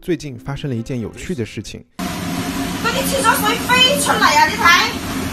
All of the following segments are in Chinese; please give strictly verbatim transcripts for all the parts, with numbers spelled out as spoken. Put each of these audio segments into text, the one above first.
最近发生了一件有趣的事情。 嗰啲廁所水飛出嚟啊！你睇，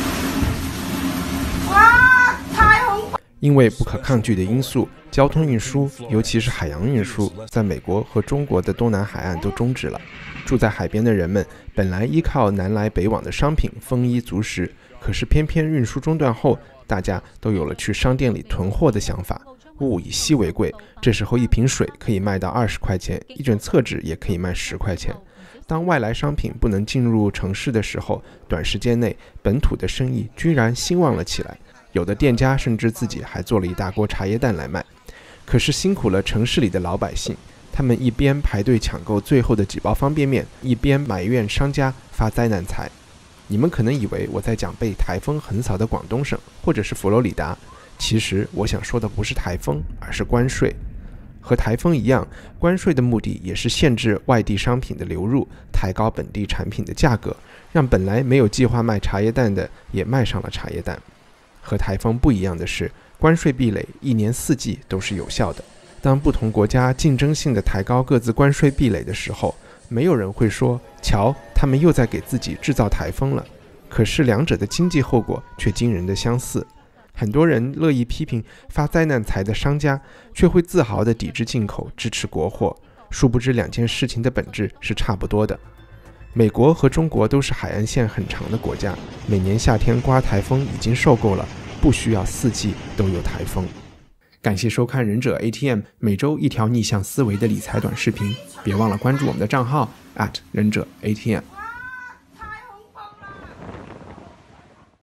哇，太恐怖！ 因为不可抗拒的因素，交通运输，尤其是海洋运输，在美国和中国的东南海岸都终止了。住在海边的人们本来依靠南来北往的商品丰衣足食，可是偏偏运输中断后，大家都有了去商店里囤货的想法。物以稀为贵，这时候一瓶水可以卖到二十块钱，一卷厕纸也可以卖十块钱。当外来商品不能进入城市的时候，短时间内本土的生意居然兴旺了起来，有的店家甚至自己还做了一大锅茶叶蛋来卖。可是辛苦了城市里的老百姓，他们一边排队抢购最后的几包方便面，一边埋怨商家发灾难财。你们可能以为我在讲被台风横扫的广东省或者是佛罗里达，其实我想说的不是台风，而是关税。和台风一样，关税的目的也是限制外地商品的流入，抬高本地产品的价格，让本来没有计划卖茶叶蛋的也卖上了茶叶蛋。和台风不一样的是，关税壁垒一年四季都是有效的。当不同国家竞争性的抬高各自关税壁垒的时候，没有人会说，瞧，他们又在给自己制造台风了。可是两者的经济后果却惊人的相似。很多人乐意批评发灾难财的商家，却会自豪地抵制进口，支持国货。殊不知两件事情的本质是差不多的。美国和中国都是海岸线很长的国家，每年夏天刮台风已经受够了，不需要四季都有台风。感谢收看忍者 A T M， 每周一条逆向思维的理财短视频，别忘了关注我们的账号 at 忍者 A T M。